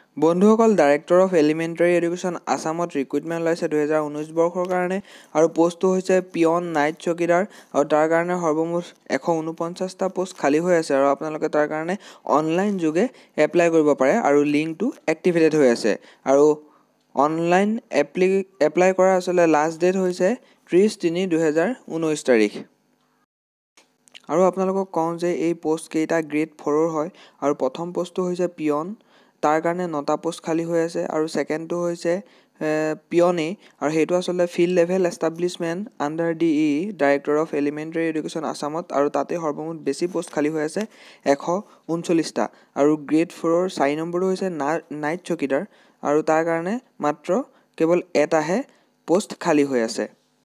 বন্ধুসকল director of elementary education আসামত recruitment ওলাইছে 2019 বৰ্ষৰ কাৰণে আৰু পোষ্টটো হৈছে পিয়ন নাইট চকীদাৰ আৰু তাৰ কাৰণে সৰ্বমুঠ 149টা পোষ্ট খালী হৈ আছে আৰু আপোনালোকে তাৰ কাৰণে অনলাইন যোগে এপ্লাই কৰিব পাৰে আৰু লিংকটো এক্টিভেটেড হৈ আছে আৰু অনলাইন এপ্লাই কৰা আসলে লাষ্ট ডেট হৈছে 30/3/2019 তাৰিখ আৰু আপোনালোকক কওঁ যে এই পোষ্ট কেইটা গ্ৰেড 4ৰ হয় আৰু প্ৰথম পোষ্টটো হৈছে পিয়ন তাৰ কাৰণে 9টা পোষ্ট খালী হৈ আছে আৰু সেকেন্ডটো হৈছে পিয়নে আৰু হেতু আসলে field level establishment under the director of elementary education আসামত আৰু তাতে সৰ্বমুঠ বেছি পোষ্ট খালী হৈ আছে 139টা আৰু গ্ৰেড 4ৰ 4 নম্বৰটো হৈছে নাইট চকীদাৰ আৰু তাৰ কাৰণে মাত্ৰ কেৱল এটাহে পোষ্ট খালী হৈ আছে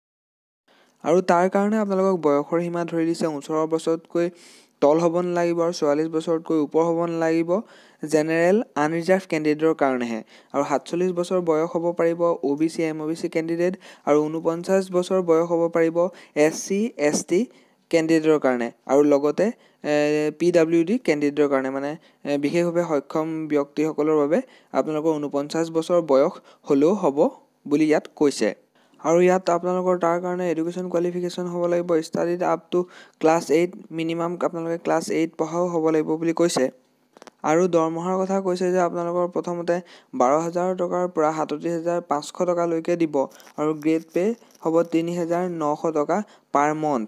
আৰু তাৰ কাৰণে আপোনালোকক বয়সৰ সীমা ধৰি দিছে 18 বছৰতকৈ তল হ'ব নালাগিব আৰু 44 বছৰতকৈ ওপৰ হ'ব নালাগিব জেনেৰেল আনৰিজাৰ্ভ কেণ্ডিডেটৰ কাৰণেহে আৰু 47 বছৰ বয়স হ'ব পাৰিব ওবিসি এমওবিসি কেণ্ডিডেট আৰু 49 বছৰ বয়স হ'ব পাৰিব এসসি এসটি কেণ্ডিডেটৰ কাৰণে আৰু লগতে পিডব্লিউডি কেণ্ডিডেটৰ কাৰণে মানে বিশেষভাৱে সক্ষম ব্যক্তিসকলৰ বাবে আপোনালোকৰ 49 বছৰ বয়স হলেও হ'ব বুলি ইয়াত কৈছে আৰু ইয়াত আপোনালোকৰ তাৰ কাৰণে এডুকেশ্যন কোৱালিফিকেশ্যন হ'ব লাগিব studied up to class 8 minimum আপোনালোকে ক্লাছ 8 পঢ়াও হ'ব লাগিব বুলি কৈছে আৰু দৰমহাৰ কথা কৈছে যে আপোনালোকৰ প্ৰথমতে 12000 টকাৰ পৰা 37500 টকা লৈকে দিব আৰু গ্ৰেড পে হ'ব 3900 টকা পাৰ মান্থ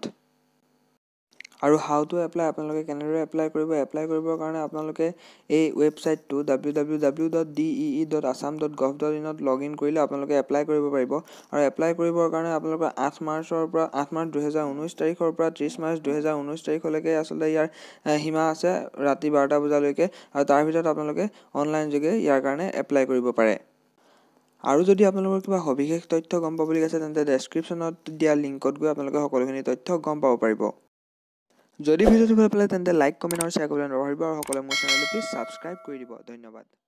আৰু হাউ টু এপ্লাই আপোনালোকে কেনেদৰে এপ্লাই কৰিবৰ কাৰণে আপোনালোকে এই ৱেবসাইটটো www.dee.assam.gov.in ত লগইন কৰিলে আপোনালোকে এপ্লাই কৰিব পাৰিব আৰু এপ্লাই কৰিবৰ কাৰণে আপোনালোকে 8 মাৰ্চ 2019 তাৰিখৰ পৰা 30 মাৰ্চ 2019 তাৰিখলৈকে আসলে ইয়াৰ সীমা আছে ৰাতি 12টা বজালৈকে আৰু তাৰ ভিতৰত আপোনালোকে অনলাইন যোগে ইয়াৰ কাৰণে এপ্লাই কৰিব পাৰে আৰু যদি আপোনালোকৰ কিবা সবিশেষ তথ্য গম পাবলৈ আছে তেন্তে ডেসক্ৰিপচনত দিয়া লিংকত গৈ আপোনালোকে সকলোখিনি তথ্য গম পাব পাৰিব যদি ভিডিওটো ভাল পালে তেন্তে লাইক কমেন্ট আৰু শেয়াৰ কৰিবলৈ নাপাহৰিব আৰু সকলোৱে মোৰ চেনেলটো প্লিজ সাবস্ক্ৰাইব কৰি দিব ধন্যবাদ